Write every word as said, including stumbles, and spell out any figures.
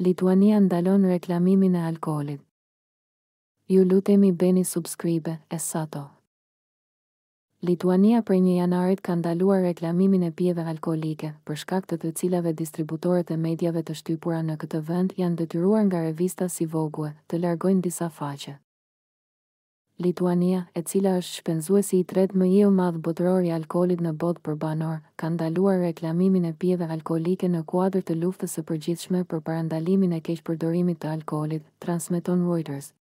Lituania ndalon reklamimin e alkoolit. Ju lutemi bëni subscribe, Essato. Lituania prej një janarit ka ndaluar reklamimin e pijeve alkoolike, për shkak të të cilave distributorët e mediave të shtypura në këtë vend janë detyruar nga revista si Vogue të largojnë disa faqe. Lituania, e cila është shpenzuesi i tretë më i madh botëror i alkoolit në botë përbanor, ka ndaluar reklamimin e pijeve alkoolike në kuadër të luftës së përgjithshme për parandalimin e keqpërdorimit të alkoolit, transmeton Reuters.